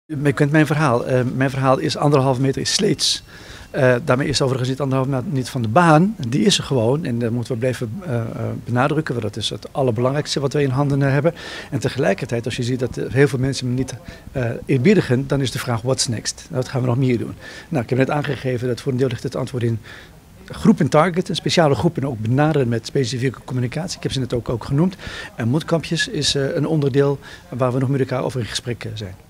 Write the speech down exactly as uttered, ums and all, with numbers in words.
Je kent mijn verhaal. Uh, mijn verhaal is anderhalve meter is sleets. Uh, daarmee is overigens niet anderhalve meter niet van de baan. Die is er gewoon en dat moeten we blijven uh, uh, benadrukken. Want dat is het allerbelangrijkste wat wij in handen uh, hebben. En tegelijkertijd, als je ziet dat uh, heel veel mensen hem niet uh, eerbiedigen, dan is de vraag what's next? Wat gaan we nog meer doen? Nou, ik heb net aangegeven dat voor een deel ligt het antwoord in groepen targeten, speciale groepen ook benaderen met specifieke communicatie. Ik heb ze net ook, ook genoemd. En moedkampjes is uh, een onderdeel waar we nog met elkaar over in gesprek uh, zijn.